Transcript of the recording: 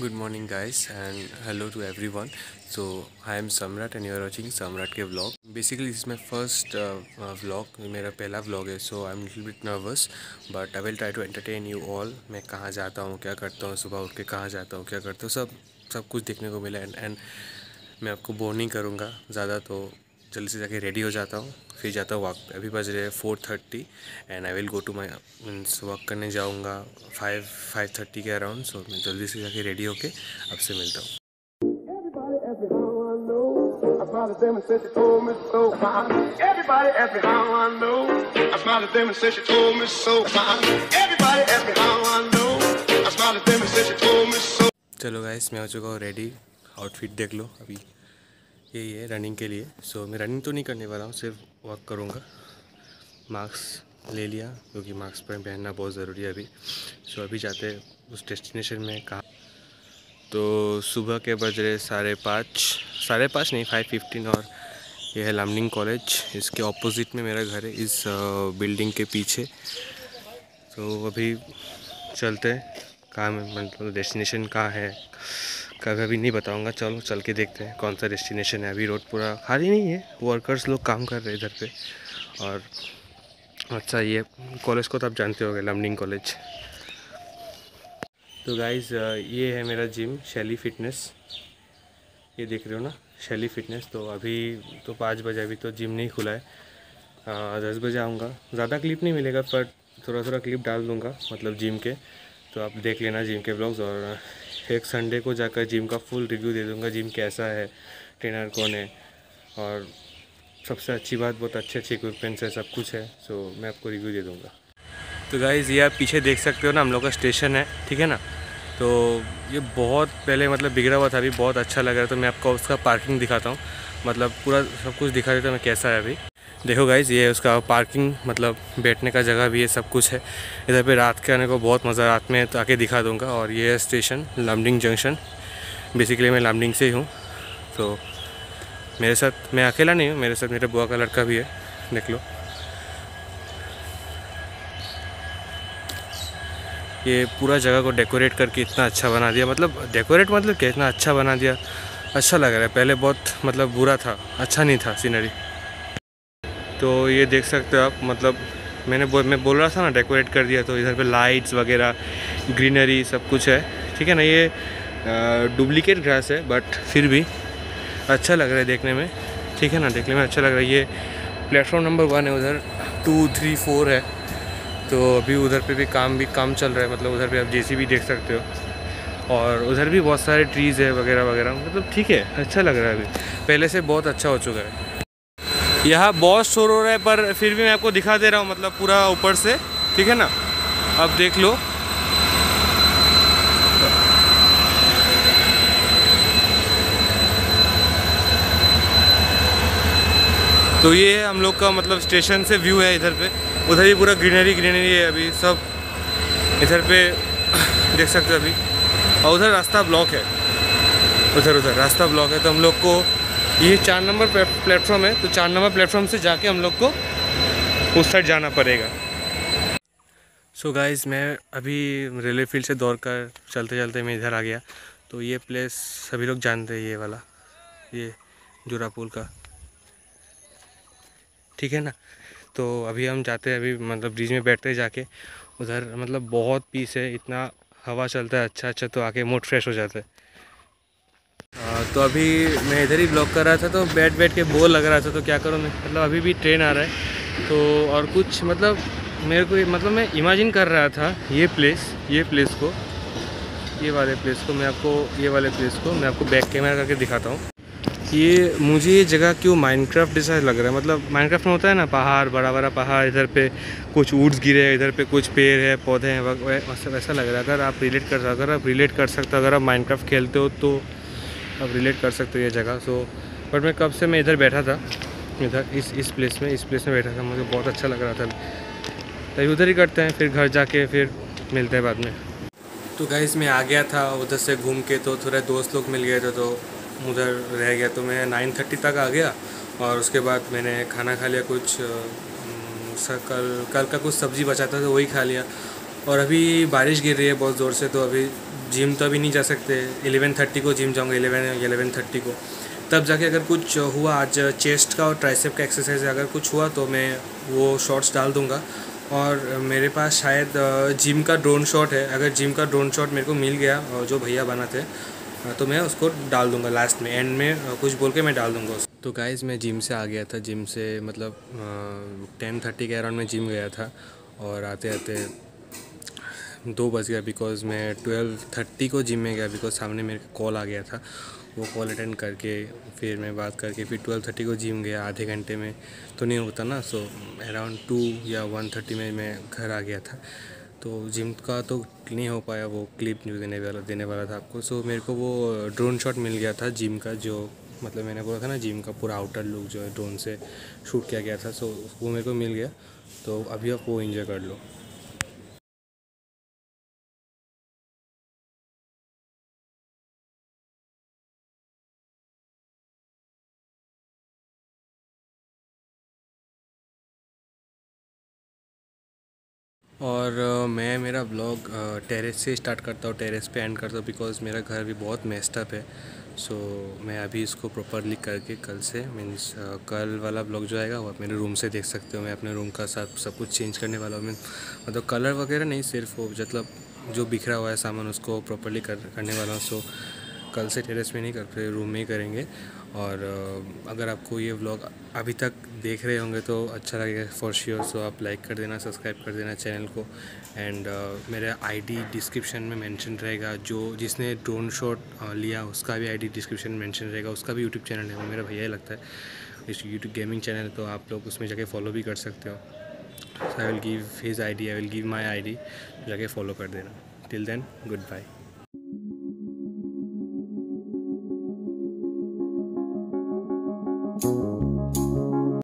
Good morning guys and hello to everyone. So I am Samrat and you are watching Samrat के vlog. Basically this is my first vlog. मेरा पहला vlog है, so I'm little bit nervous but I will try to entertain you all. मैं कहाँ जाता हूँ, क्या करता हूँ, सुबह उठ के कहाँ जाता हूँ, क्या करता हूँ, सब कुछ देखने को मिला एंड मैं आपको बोर नहीं करूँगा ज़्यादा, तो जल्दी से जाके रेडी हो जाता हूँ, फिर जाता हूँ वॉक पे। अभी बज रहे हैं 4:30 and I will go to my means walk करने जाऊँगा 5:30 के अराउंड। सो मैं जल्दी से जाके रेडी होके आपसे मिलता हूँ। चलो गाइस, मैं हो चुका हूँ रेडी। आउटफिट देख लो, अभी यही है रनिंग के लिए। सो मैं रनिंग तो नहीं करने वाला हूँ, सिर्फ वॉक करूँगा। मास्क ले लिया क्योंकि मास्क पहनना बहुत ज़रूरी है अभी। सो अभी जाते हैं उस डेस्टिनेशन में। कहाँ तो सुबह के बज रहे 5:30 नहीं 5:15 और ये है लामडिंग कॉलेज। इसके ऑपोजिट में मेरा घर है, इस बिल्डिंग के पीछे। तो अभी चलते हैं। कहाँ मतलब डेस्टिनेशन कहाँ है कभी अभी नहीं बताऊंगा। चलो चल के देखते हैं कौन सा डेस्टिनेशन है। अभी रोड पूरा खाली नहीं है, वर्कर्स लोग काम कर रहे हैं इधर पे। और अच्छा, ये कॉलेज को तो आप जानते होंगे, लामडिंग कॉलेज। तो गाइज़ ये है मेरा जिम, शैली फिटनेस। ये देख रहे हो ना, शैली फिटनेस। तो अभी तो 5 बजे, अभी तो जिम नहीं खुला है। 10 बजे आऊँगा। ज़्यादा क्लिप नहीं मिलेगा पर थोड़ा क्लिप डाल दूँगा मतलब जिम के। तो आप देख लेना जिम के व्लॉग्स। और एक संडे को जाकर जिम का फुल रिव्यू दे दूँगा, जिम कैसा है, ट्रेनर कौन है, और सबसे अच्छी बात बहुत अच्छे इक्विपमेंट्स है, सब कुछ है। सो मैं आपको रिव्यू दे दूँगा। तो गाइज़ ये आप पीछे देख सकते हो ना, हम लोग का स्टेशन है, ठीक है ना। तो ये बहुत पहले मतलब बिगड़ा हुआ था, अभी बहुत अच्छा लग रहा है। तो मैं आपको उसका पार्किंग दिखाता हूँ, मतलब पूरा सब कुछ दिखा देता हूँ मैं कैसा है अभी। देखो गाइज़, ये है उसका पार्किंग, मतलब बैठने का जगह भी है, सब कुछ है इधर पे। रात के आने को बहुत मज़ा, रात में तो आके दिखा दूँगा। और ये है स्टेशन, लामडिंग जंक्शन। बेसिकली मैं लामडिंग से ही हूँ। तो मेरे साथ, मैं अकेला नहीं हूँ, मेरे साथ मेरे बुआ का लड़का भी है, देख लो। ये पूरा जगह को डेकोरेट करके इतना अच्छा बना दिया, मतलब डेकोरेट मतलब क्या, इतना अच्छा बना दिया, अच्छा लग रहा है। पहले बहुत मतलब बुरा था, अच्छा नहीं था सीनरी। तो ये देख सकते हो आप, मतलब मैं बोल रहा था ना डेकोरेट कर दिया। तो इधर पे लाइट्स वगैरह, ग्रीनरी, सब कुछ है, ठीक है ना। ये डुप्लीकेट ग्रास है बट फिर भी अच्छा लग रहा है देखने में, ठीक है ना, देखने में अच्छा लग रहा है। ये प्लेटफॉर्म नंबर 1 है, उधर 2, 3, 4 है। तो अभी उधर पे भी काम चल रहा है, मतलब उधर पे आप जेसीबी देख सकते हो। और उधर भी बहुत सारे ट्रीज़ है वगैरह वगैरह, मतलब ठीक है, अच्छा लग रहा है। अभी पहले से बहुत अच्छा हो चुका है। यहाँ बहुत शोर हो रहा है पर फिर भी मैं आपको दिखा दे रहा हूँ, मतलब पूरा ऊपर से, ठीक है ना। अब देख लो, तो ये है हम लोग का मतलब स्टेशन से व्यू है इधर पे। उधर भी पूरा ग्रीनरी है अभी सब इधर पे देख सकते हो अभी। और उधर रास्ता ब्लॉक है, उधर रास्ता ब्लॉक है। तो हम लोग को ये 4 नंबर प्लेटफॉर्म है, तो 4 नंबर प्लेटफॉर्म से जाके हम लोग को उस साइड जाना पड़ेगा। सो गाइज़, मैं अभी रेलवे फील्ड से दौड़ कर चलते चलते मैं इधर आ गया। तो ये प्लेस सभी लोग जानते हैं, ये वाला, ये जोरापुल का, ठीक है ना। तो अभी हम जाते हैं, अभी मतलब ब्रिज में बैठते हैं जाके। उधर मतलब बहुत पीस है, इतना हवा चलता है अच्छा, तो आके मूड फ्रेश हो जाता है। तो अभी मैं इधर ही ब्लॉक कर रहा था, तो बैठ के बोर लग रहा था। तो क्या करूँ मैं, मतलब अभी भी ट्रेन आ रहा है तो, और कुछ मतलब मेरे को मतलब मैं इमेजिन कर रहा था ये प्लेस को, ये वाले प्लेस को मैं आपको बैक कैमरा करके दिखाता हूँ। ये मुझे ये जगह क्यों माइनक्राफ्ट जैसा लग रहा है, मतलब माइनक्राफ्ट में होता है ना पहाड़, बड़ा पहाड़, इधर पे कुछ वुड्स गिरे हैं, इधर पे कुछ पेड़ है, पौधे हैं, वैसा लग रहा है। अगर आप रिलेट कर सकते हो, अगर आप माइनक्राफ्ट खेलते हो तो आप रिलेट कर सकते हो ये जगह। सो बट मैं कब से मैं इधर बैठा था, इधर इस प्लेस में बैठा था, मुझे बहुत अच्छा लग रहा था। तभी उधर ही करते हैं, फिर घर जाके फिर मिलते हैं बाद में। तो गाइस, मैं आ गया था उधर से घूम के, तो थोड़े दोस्त लोग मिल गए थे, तो उधर रह गया। तो मैं 9:30 तक आ गया और उसके बाद मैंने खाना खा लिया। कुछ कल का कुछ सब्ज़ी बचा था तो वही खा लिया। और अभी बारिश गिर रही है बहुत ज़ोर से, तो अभी जिम तो अभी नहीं जा सकते, 11:30 को जिम जाऊँगा, 11:30 को, तब जाके अगर कुछ हुआ, आज चेस्ट का और ट्राइसेप का एक्सरसाइज अगर कुछ हुआ तो मैं वो शॉट्स डाल दूँगा। और मेरे पास शायद जिम का ड्रोन शॉट है, अगर जिम का ड्रोन शॉट मेरे को मिल गया जो भैया बनाते तो मैं उसको डाल दूँगा लास्ट में, एंड में कुछ बोल के मैं डाल दूँगा उसको। तो गाइज़ मैं जिम से आ गया था, जिम से मतलब 10:30 के अराउंड में जिम गया था, और आते आते 2 बज गया, बिकॉज़ मैं 12:30 को जिम में गया, बिकॉज़ सामने मेरे कॉल आ गया था, वो कॉल अटेंड करके फिर मैं बात करके फिर 12:30 को जिम गया। आधे घंटे में तो नहीं होता ना, सो अराउंड 2 या 1:30 में मैं घर आ गया था। तो जिम का तो नहीं हो पाया वो क्लिप जो देने वाला था आपको। सो मेरे को वो ड्रोन शॉट मिल गया था जिम का, जो मतलब मैंने बोला था ना, जिम का पूरा आउटर लुक जो है ड्रोन से शूट किया गया था, सो वो मेरे को मिल गया। तो अभी आप वो एंजॉय कर लो। और मैं मेरा ब्लॉग टेरेस से स्टार्ट करता हूँ, टेरेस पे एंड करता हूँ, बिकॉज़ मेरा घर भी बहुत मेस्ड अप है। सो मैं अभी इसको प्रॉपरली करके कल से मीन्स कल वाला ब्लॉग जो आएगा वो आप मेरे रूम से देख सकते हो। मैं अपने रूम का सब कुछ चेंज करने वाला हूँ, मतलब कलर वगैरह नहीं, सिर्फ वो मतलब जो बिखरा हुआ है सामान उसको प्रॉपरली करने वाला हूँ। सो कल से टेरेस में नहीं करते, रूम में ही करेंगे। और अगर आपको ये व्लॉग अभी तक देख रहे होंगे तो अच्छा लगेगा फॉर श्योर। सो आप लाइक कर देना, सब्सक्राइब कर देना चैनल को, एंड मेरा आईडी डिस्क्रिप्शन में मेंशन रहेगा। जो जिसने ड्रोन शॉट लिया उसका भी आईडी डिस्क्रिप्शन में मेंशन रहेगा, उसका भी यूट्यूब चैनल है, वो मेरा भैया ही लगता है, इस यूट्यूब गेमिंग चैनल है, तो आप लोग उसमें जाके फॉलो भी कर सकते हो। So I will give his ID, I will give my ID, जाके फॉलो कर देना। Till then, good bye.